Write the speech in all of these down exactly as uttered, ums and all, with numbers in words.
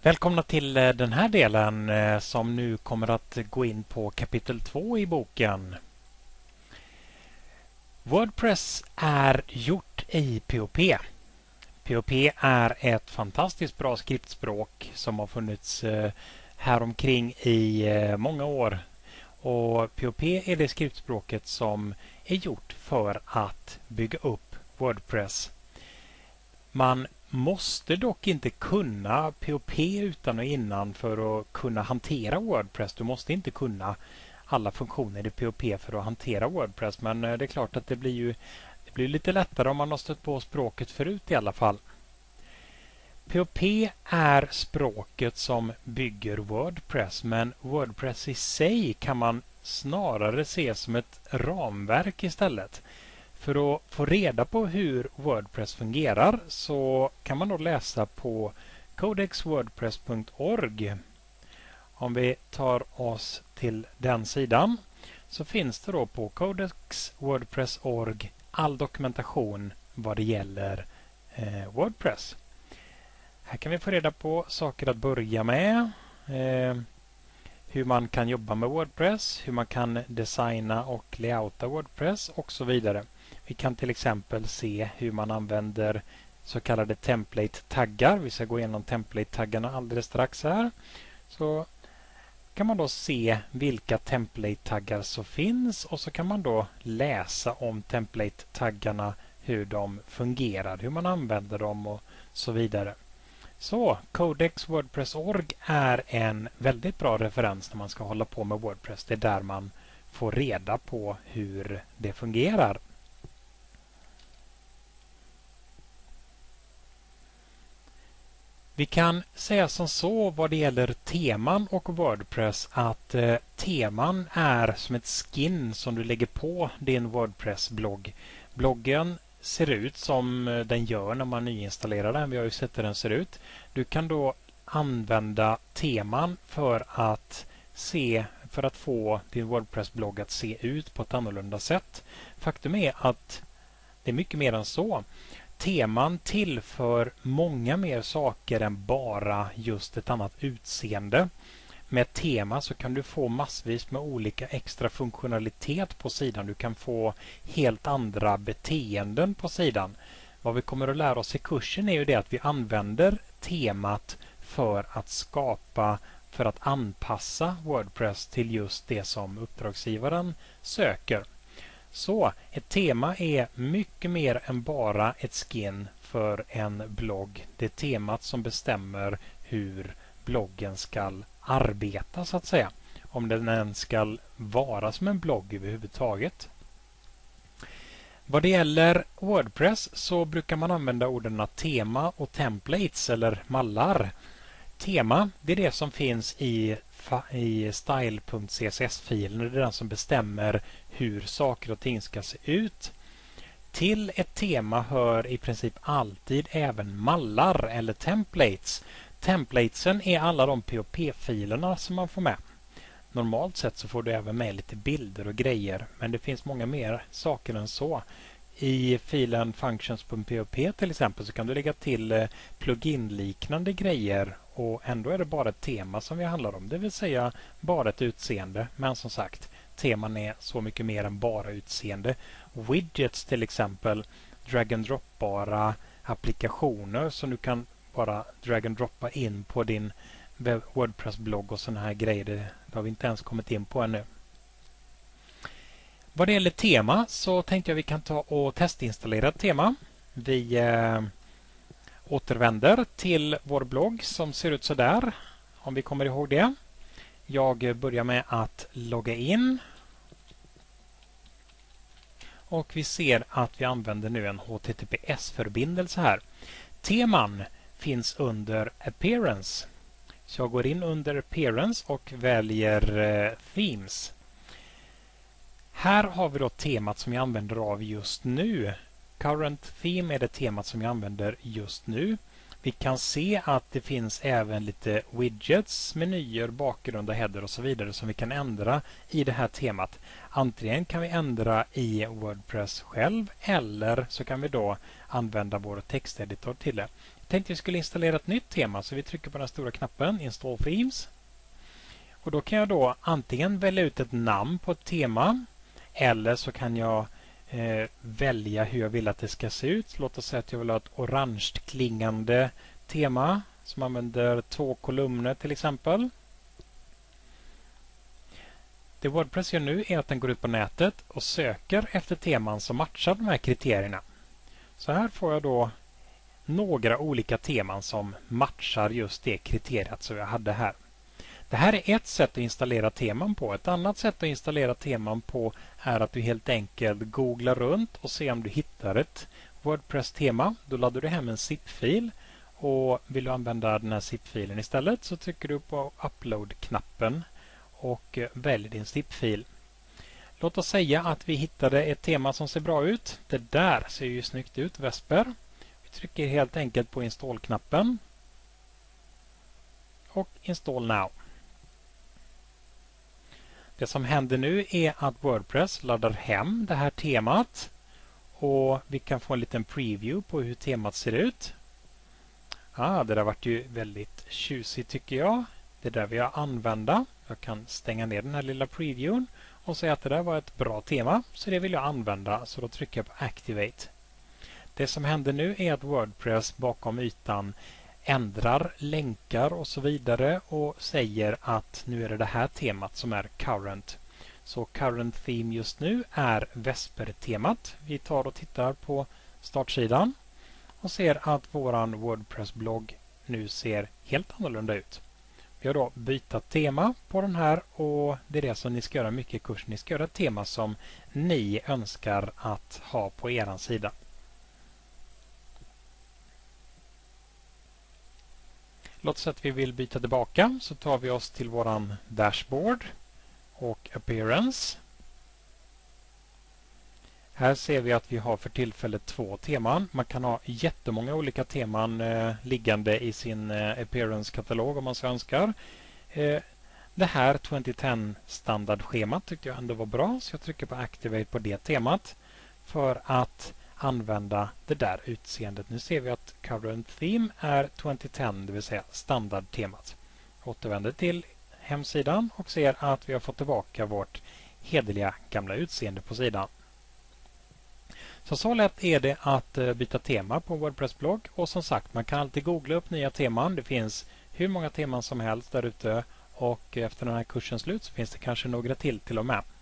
Välkomna till den här delen som nu kommer att gå in på kapitel två i boken. WordPress är gjort i P H P. P H P är ett fantastiskt bra skriftspråk som har funnits här omkring i många år. Och P H P är det skriftspråket som är gjort för att bygga upp WordPress. Man måste dock inte kunna P H P utan och innan för att kunna hantera WordPress. Du måste inte kunna alla funktioner i P H P för att hantera WordPress. Men det är klart att det blir ju det blir lite lättare om man har stött på språket förut i alla fall. P H P är språket som bygger WordPress, men WordPress i sig kan man snarare se som ett ramverk istället. För att få reda på hur WordPress fungerar så kan man då läsa på codex wordpress punkt org. Om vi tar oss till den sidan så finns det då på codex wordpress punkt org all dokumentation vad det gäller eh, WordPress. Här kan vi få reda på saker att börja med. Eh, hur man kan jobba med WordPress, hur man kan designa och layouta WordPress och så vidare. Vi kan till exempel se hur man använder så kallade template-taggar. Vi ska gå igenom template-taggarna alldeles strax här. Så kan man då se vilka template-taggar som finns och så kan man då läsa om template-taggarna, hur de fungerar, hur man använder dem och så vidare. Så codex wordpress punkt org är en väldigt bra referens när man ska hålla på med WordPress. Det är där man får reda på hur det fungerar. Vi kan säga som så vad det gäller teman och WordPress att eh, teman är som ett skin som du lägger på din WordPress-blogg. Bloggen ser ut som den gör när man nyinstallerar den. Vi har ju sett hur den ser ut. Du kan då använda teman för att se för att få din WordPress-blogg att se ut på ett annorlunda sätt. Faktum är att det är mycket mer än så. Teman tillför många mer saker än bara just ett annat utseende. Med ett tema så kan du få massvis med olika extra funktionalitet på sidan. Du kan få helt andra beteenden på sidan. Vad vi kommer att lära oss i kursen är ju det att vi använder temat för att skapa, för att anpassa WordPress till just det som uppdragsgivaren söker. Så ett tema är mycket mer än bara ett skin för en blogg. Det är temat som bestämmer hur bloggen ska arbeta så att säga. Om den ens ska vara som en blogg överhuvudtaget. Vad det gäller WordPress så brukar man använda orden tema och templates eller mallar. Tema, det är det som finns i, i style punkt c s s-filen. Det är den som bestämmer hur saker och ting ska se ut. Till ett tema hör i princip alltid även mallar eller templates. Templatesen är alla de P H P-filerna som man får med. Normalt sett så får du även med lite bilder och grejer, men det finns många mer saker än så. I filen functions punkt p h p till exempel så kan du lägga till plugin-liknande grejer och ändå är det bara ett tema som vi handlar om, det vill säga bara ett utseende. Men som sagt, teman är så mycket mer än bara utseende. Widgets till exempel, drag and drop-bara applikationer som du kan bara drag and droppa in på din WordPress-blogg och såna här grejer. Det har vi inte ens kommit in på ännu. Vad det gäller tema så tänkte jag vi kan ta och testinstallera ett tema. Vi eh, återvänder till vår blogg som ser ut så där, om vi kommer ihåg det. Jag börjar med att logga in. Och vi ser att vi använder nu en H T T P S-förbindelse här. Teman finns under Appearance. Så jag går in under Appearance och väljer eh, Themes. Här har vi då temat som jag använder av just nu. Current Theme är det temat som jag använder just nu. Vi kan se att det finns även lite widgets, menyer, bakgrund och header och så vidare som vi kan ändra i det här temat. Antingen kan vi ändra i WordPress själv eller så kan vi då använda vår texteditor till det. tänkte jag skulle installera ett nytt tema, så vi trycker på den stora knappen Install Themes. Och då kan jag då antingen välja ut ett namn på ett tema, eller så kan jag eh, välja hur jag vill att det ska se ut. Låt oss säga att jag vill ha ett orange klingande tema som använder två kolumner till exempel. Det WordPress gör nu är att den går ut på nätet och söker efter teman som matchar de här kriterierna. Så här får jag då några olika teman som matchar just det kriteriet som jag hade här. Det här är ett sätt att installera teman på. Ett annat sätt att installera teman på är att du helt enkelt googlar runt och ser om du hittar ett WordPress-tema. Då laddar du hem en zip-fil, och vill du använda den här zip-filen istället så trycker du på Upload-knappen och välj din zip-fil. Låt oss säga att vi hittade ett tema som ser bra ut. Det där ser ju snyggt ut, Vesper. Vi trycker helt enkelt på Install-knappen och Install Now. Det som händer nu är att WordPress laddar hem det här temat, och vi kan få en liten preview på hur temat ser ut. Ah, det där vart ju väldigt tjusigt tycker jag. Det där vill jag använda. Jag kan stänga ner den här lilla previewen och säga att det där var ett bra tema, så det vill jag använda, så då trycker jag på Activate. Det som händer nu är att WordPress bakom ytan ändrar länkar och så vidare och säger att nu är det det här temat som är current. Så current theme just nu är Vesper-temat. Vi tar och tittar på startsidan och ser att våran WordPress-blogg nu ser helt annorlunda ut. Vi har då bytt tema på den här, och det är det som ni ska göra mycket i kursen. Ni ska göra ett tema som ni önskar att ha på er sida. Låt oss säga att vi vill byta tillbaka, så tar vi oss till våran dashboard och appearance. Här ser vi att vi har för tillfället två teman. Man kan ha jättemånga olika teman eh, liggande i sin eh, appearance-katalog om man så önskar. Eh, det här tjugohundratio standardschemat tyckte jag ändå var bra, så jag trycker på Activate på det temat för att använda det där utseendet. Nu ser vi att current theme är tjugohundratio, det vill säga standardtemat. Återvänder till hemsidan och ser att vi har fått tillbaka vårt hederliga gamla utseende på sidan. Så så lätt är det att byta tema på WordPress-blogg, och som sagt, man kan alltid googla upp nya teman. Det finns hur många teman som helst där ute, och efter den här kursens slut så finns det kanske några till till och med.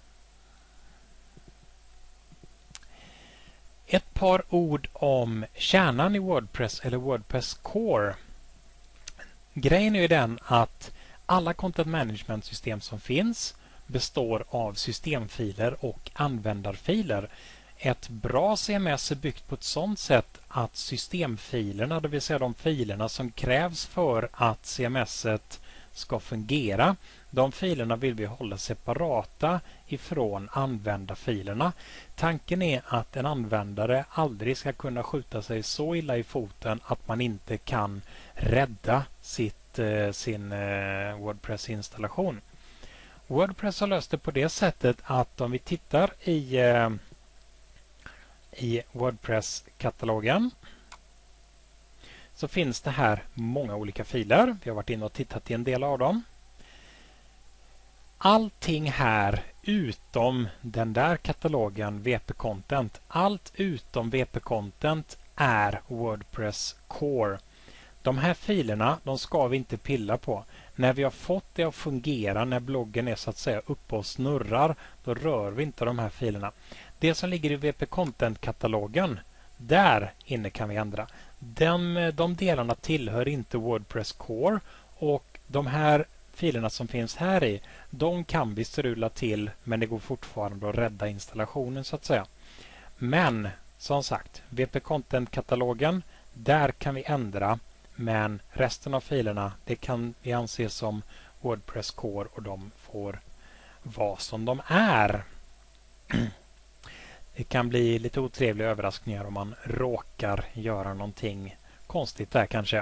Ett par ord om kärnan i WordPress eller WordPress Core. Grejen är ju den att alla content management-system som finns består av systemfiler och användarfiler. Ett bra C M S är byggt på ett sådant sätt att systemfilerna, det vill säga de filerna som krävs för att C M S-et ska fungera, de filerna vill vi hålla separata ifrån användarfilerna. Tanken är att en användare aldrig ska kunna skjuta sig så illa i foten att man inte kan rädda sitt, sin WordPress-installation. WordPress har löst det på det sättet att om vi tittar i, i WordPress-katalogen så finns det här många olika filer. Vi har varit inne och tittat i en del av dem. Allting här utom den där katalogen V P-content, allt utom V P-content är WordPress Core. De här filerna, de ska vi inte pilla på. När vi har fått det att fungera, när bloggen är så att säga uppe och snurrar, då rör vi inte de här filerna. Det som ligger i V P-content-katalogen, där inne kan vi ändra. De, de delarna tillhör inte WordPress Core, och de här filerna som finns här i, de kan vi strula till, men det går fortfarande att rädda installationen så att säga. Men som sagt, V P-content-katalogen, där kan vi ändra, men resten av filerna, det kan vi anse som WordPress Core, och de får vara som de är. Det kan bli lite otrevliga överraskningar om man råkar göra någonting konstigt där kanske.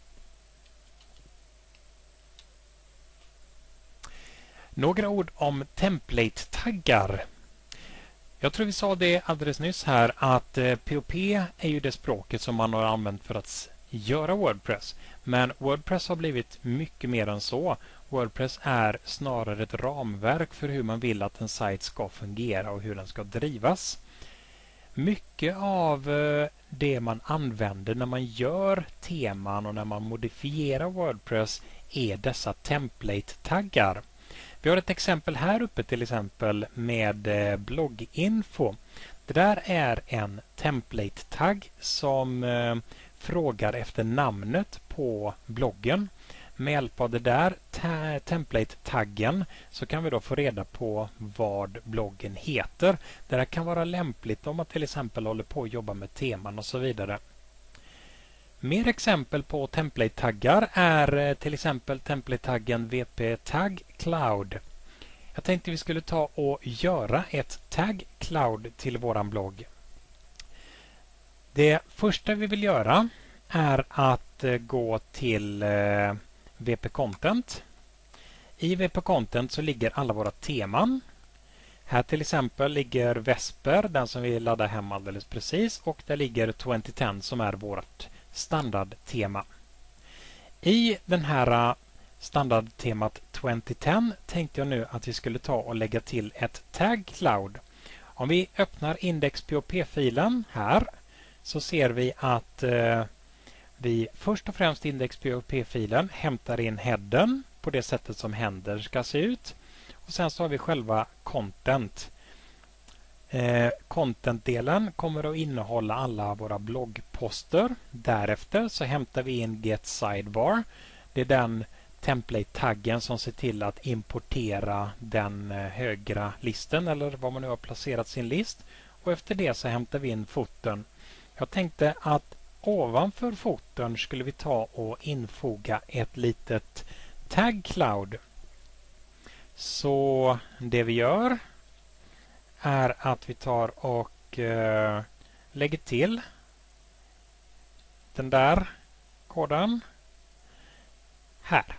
Några ord om template-taggar. Jag tror vi sa det alldeles nyss här att P H P är ju det språket som man har använt för att göra WordPress. Men WordPress har blivit mycket mer än så. WordPress är snarare ett ramverk för hur man vill att en sajt ska fungera och hur den ska drivas. Mycket av det man använder när man gör teman och när man modifierar WordPress är dessa template-taggar. Vi har ett exempel här uppe till exempel med blogginfo. Det där är en template-tagg som eh, frågar efter namnet på bloggen. Med hjälp av det där template-taggen så kan vi då få reda på vad bloggen heter. Det här kan vara lämpligt om man till exempel håller på att jobba med teman och så vidare. Mer exempel på template-taggar är till exempel template-taggen V P Tag Cloud. Jag tänkte vi skulle ta och göra ett Tag Cloud till våran blogg. Det första vi vill göra är att gå till V P Content. I V P Content så ligger alla våra teman. Här till exempel ligger Vesper, den som vi laddar hem alldeles precis, och där ligger tjugohundratio som är vårt standardtema. I den här standardtemat tjugohundratio tänkte jag nu att vi skulle ta och lägga till ett Tag Cloud. Om vi öppnar index.php-filen här så ser vi att eh, vi först och främst i index.php-filen hämtar in headern på det sättet som header ska se ut. Och sen så har vi själva content. Eh, content-delen kommer att innehålla alla våra bloggposter. Därefter så hämtar vi in get sidebar. Det är den template-taggen som ser till att importera den högra listen eller var man nu har placerat sin list. Och efter det så hämtar vi in foten. Jag tänkte att ovanför foten skulle vi ta och infoga ett litet Tag Cloud. Så det vi gör är att vi tar och eh, lägger till den där koden här.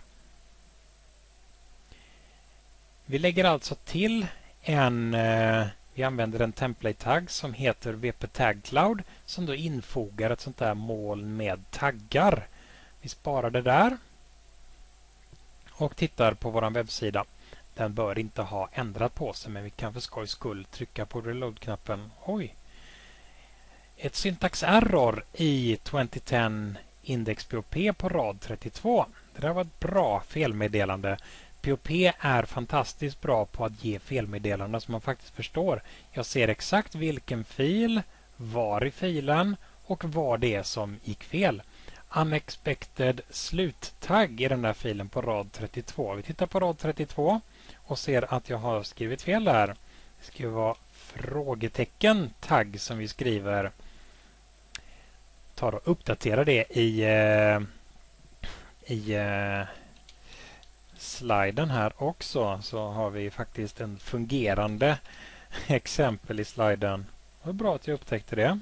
Vi lägger alltså till en, eh, vi använder en template tagg som heter V P Tag Cloud som då infogar ett sånt där moln med taggar. Vi sparar det där och tittar på vår webbsida. Den bör inte ha ändrat på sig, men vi kan för skojs skull trycka på reload-knappen. Oj! Ett syntax error i tjugohundratio index.php på rad trettiotvå. Det där var ett bra felmeddelande. P H P är fantastiskt bra på att ge felmeddelanden som man faktiskt förstår. Jag ser exakt vilken fil, var i filen och vad det är som gick fel. Unexpected sluttagg i den där filen på rad trettiotvå. Vi tittar på rad trettiotvå och ser att jag har skrivit fel där. Det ska vara frågetecken tagg som vi skriver. Tar och uppdatera det i, eh, i eh, sliden här också, så har vi faktiskt en fungerande exempel i sliden. Det var bra att jag upptäckte det.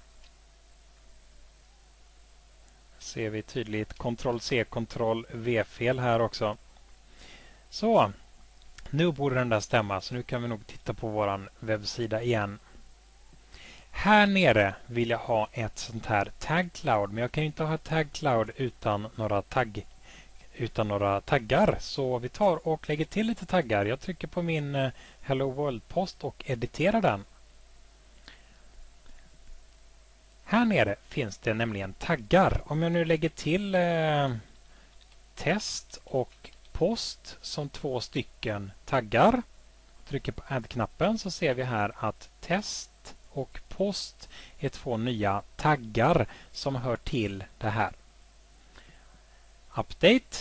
Ser vi tydligt kontroll C, kontroll V-fel här också. Så, nu borde den där stämma, så nu kan vi nog titta på våran webbsida igen. Här nere vill jag ha ett sånt här Tag Cloud, men jag kan ju inte ha ett Tag Cloud utan några tagg utan några taggar. Så vi tar och lägger till lite taggar. Jag trycker på min Hello World-post och editerar den. Här nere finns det nämligen taggar. Om jag nu lägger till eh, test och post som två stycken taggar, trycker på add-knappen, så ser vi här att test och post är två nya taggar som hör till det här. Update.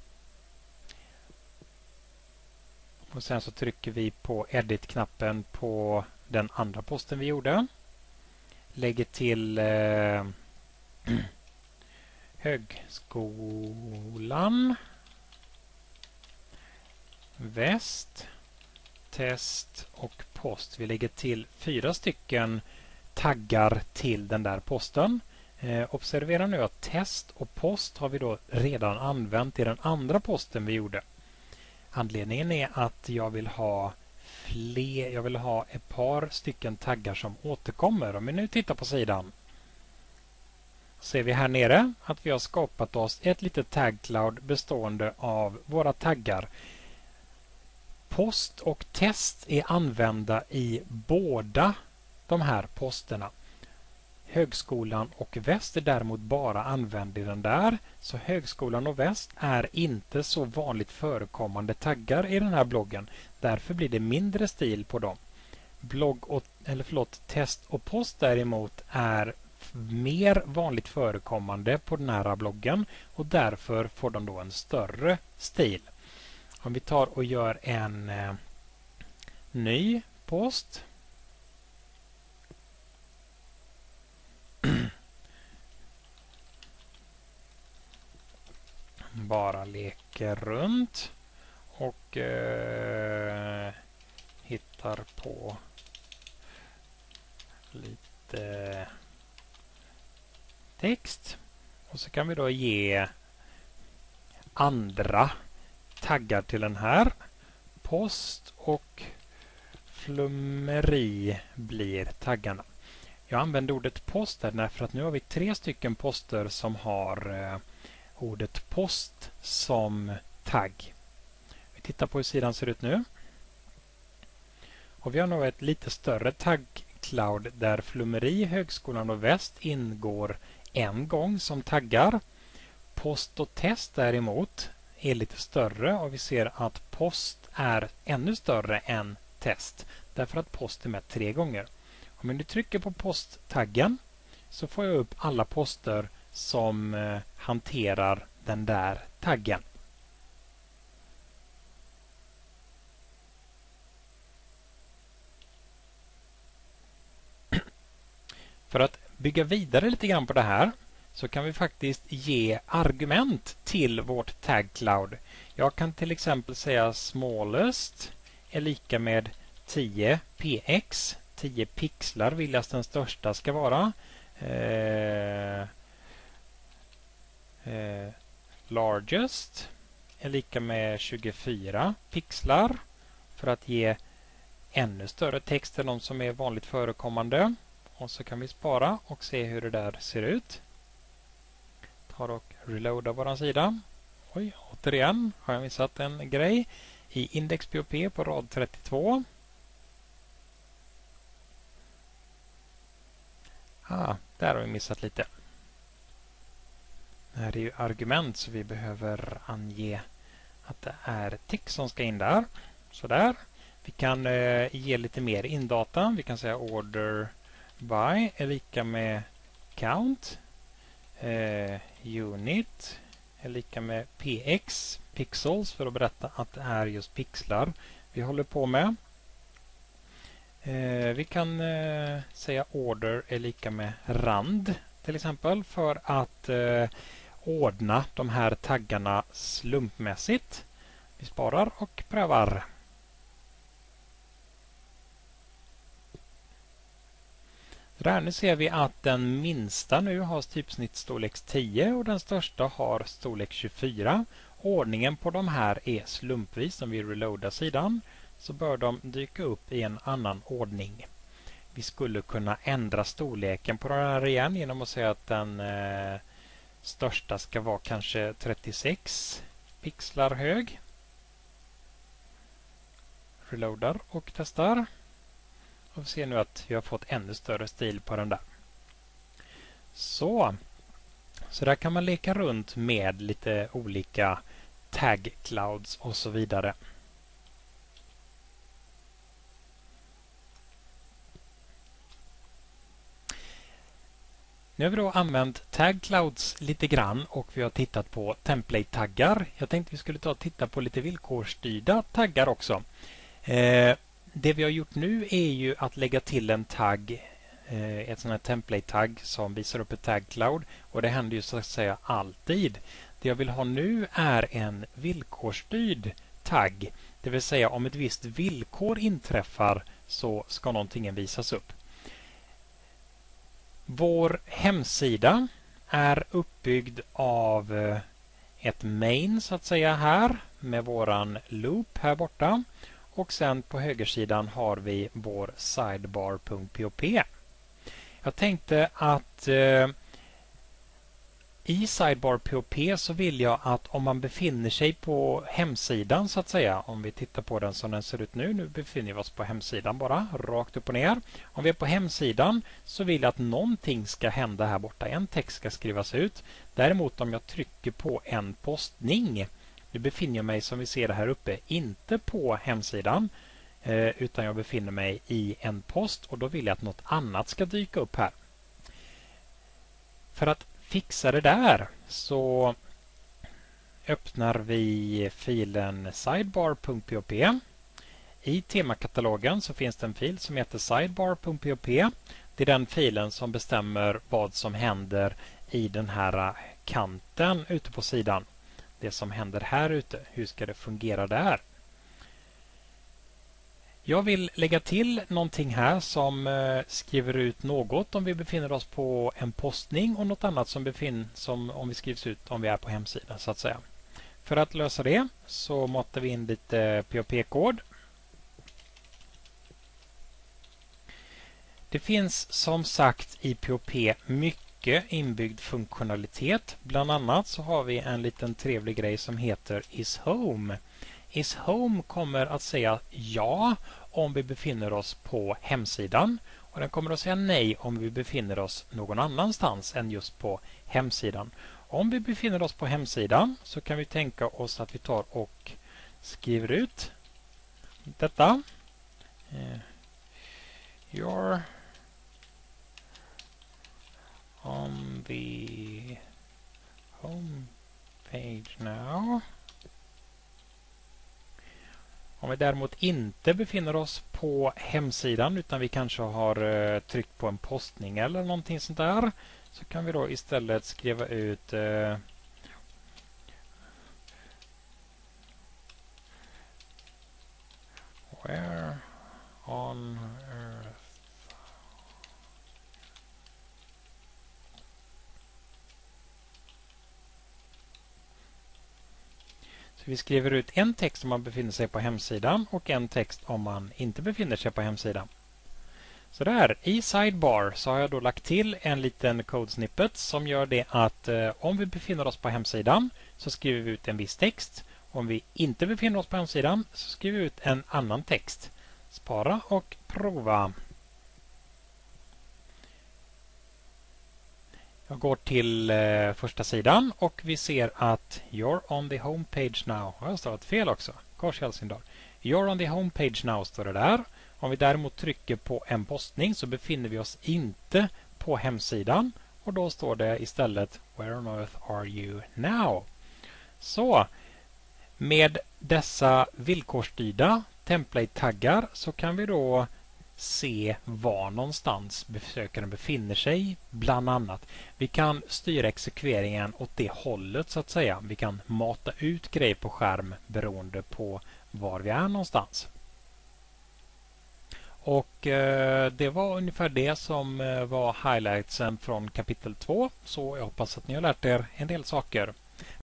Och sen så trycker vi på edit-knappen på den andra posten vi gjorde. Lägger till eh, högskolan, väst, test och post. Vi lägger till fyra stycken taggar till den där posten. Eh, observera nu att test och post har vi då redan använt i den andra posten vi gjorde. Anledningen är att jag vill ha fler, jag vill ha ett par stycken taggar som återkommer. Om vi nu tittar på sidan Ser vi här nere att vi har skapat oss ett litet tag cloud bestående av våra taggar. Post och test är använda i båda de här posterna. Högskolan och väst är däremot bara använd i den där. Så högskolan och väst är inte så vanligt förekommande taggar i den här bloggen. Därför blir det mindre stil på dem. Blogg och, eller förlåt, test och post däremot är mer vanligt förekommande på den här bloggen och därför får de då en större stil. Om vi tar och gör en eh, ny post. Bara leker runt och eh, hittar på lite text. Och så kan vi då ge andra taggar till den här. Post och flummeri blir taggarna. Jag använder ordet post där därför att nu har vi tre stycken poster som har eh, ordet post som tagg. Vi tittar på hur sidan ser ut nu. Och vi har nog ett lite större tagg cloud där flummeri, högskolan och väst ingår en gång som taggar. Post och test däremot är lite större och vi ser att post är ännu större än test därför att post är med tre gånger. Om jag trycker på posttaggen så får jag upp alla poster som eh, hanterar den där taggen. För att bygga vidare lite grann på det här så kan vi faktiskt ge argument till vårt tag cloud. Jag kan till exempel säga smallest är lika med tio px. tio pixlar vill jag att den största ska vara. Eh, eh, largest är lika med tjugofyra pixlar för att ge ännu större text än de som är vanligt förekommande. Och så kan vi spara och se hur det där ser ut. Tar och reloadar våran sida. Oj, återigen har jag missat en grej. I index.pop på rad trettiotvå. Ah, där har vi missat lite. Det här är ju argument så vi behöver ange att det är text som ska in där. Så där. Vi kan eh, ge lite mer indata. Vi kan säga order by är lika med count. Eh, unit är lika med px, pixels, för att berätta att det är just pixlar vi håller på med. Eh, vi kan eh, säga order är lika med rand till exempel för att eh, ordna de här taggarna slumpmässigt. Vi sparar och prövar. Där, nu ser vi att den minsta nu har typsnittsstorlek tio och den största har storlek tjugofyra. Ordningen på de här är slumpvis. Om vi reloadar sidan så bör de dyka upp i en annan ordning. Vi skulle kunna ändra storleken på den här igen genom att säga att den eh, största ska vara kanske trettiosex pixlar hög. Reloadar och testar. Och vi ser nu att vi har fått ännu större stil på den där. Så, så där kan man leka runt med lite olika tag clouds och så vidare. Nu har vi då använt tag clouds lite grann och vi har tittat på template-taggar. Jag tänkte vi skulle ta och titta på lite villkorsstyrda taggar också. Eh, Det vi har gjort nu är ju att lägga till en tagg, eh, ett sån här template-tagg som visar upp ett tag cloud och det händer ju så att säga alltid. Det jag vill ha nu är en villkorsstyrd tagg, det vill säga om ett visst villkor inträffar så ska någonting visas upp. Vår hemsida är uppbyggd av ett main så att säga här med våran loop här borta. Och sen på högersidan har vi vår sidebar.pop. Jag tänkte att eh, i Sidebar P O P så vill jag att om man befinner sig på hemsidan så att säga, om vi tittar på den som den ser ut nu, nu befinner vi oss på hemsidan bara, rakt upp och ner. Om vi är på hemsidan så vill jag att någonting ska hända här borta, en text ska skrivas ut. Däremot om jag trycker på en postning, nu befinner jag mig som vi ser det här uppe inte på hemsidan, eh, utan jag befinner mig i en post och då vill jag att något annat ska dyka upp här. För att fixa det där så öppnar vi filen sidebar punkt p o p. I temakatalogen så finns det en fil som heter sidebar punkt p o p. Det är den filen som bestämmer vad som händer i den här kanten ute på sidan. Det som händer här ute, hur ska det fungera där? Jag vill lägga till någonting här som eh, skriver ut något om vi befinner oss på en postning och något annat som befinner som om vi skrivs ut om vi är på hemsidan så att säga. För att lösa det så matar vi in lite P O P-kod. Det finns som sagt i P O P mycket inbyggd funktionalitet. Bland annat så har vi en liten trevlig grej som heter isHome. isHome kommer att säga ja om vi befinner oss på hemsidan och den kommer att säga nej om vi befinner oss någon annanstans än just på hemsidan. Om vi befinner oss på hemsidan så kan vi tänka oss att vi tar och skriver ut detta. You're on the home page now. Om vi däremot inte befinner oss på hemsidan utan vi kanske har uh, tryckt på en postning eller någonting sånt där så kan vi då istället skriva ut uh, where on earth. Så vi skriver ut en text om man befinner sig på hemsidan och en text om man inte befinner sig på hemsidan. Så där, i Sidebar så har jag då lagt till en liten code snippet som gör det att eh, om vi befinner oss på hemsidan så skriver vi ut en viss text. Om vi inte befinner oss på hemsidan så skriver vi ut en annan text. Spara och prova. Jag går till eh, första sidan och vi ser att You're on the home page now. Jag har stavat fel också. Kors i Helsingdal. You're on the home page now står det där. Om vi däremot trycker på en postning så befinner vi oss inte på hemsidan. Och då står det istället Where on earth are you now? Så med dessa villkorsstyrda template-taggar så kan vi då se var någonstans besökaren befinner sig bland annat. Vi kan styra exekveringen åt det hållet så att säga. Vi kan mata ut grejer på skärm beroende på var vi är någonstans. Och eh, det var ungefär det som eh, var highlightsen från kapitel två. Så jag hoppas att ni har lärt er en del saker.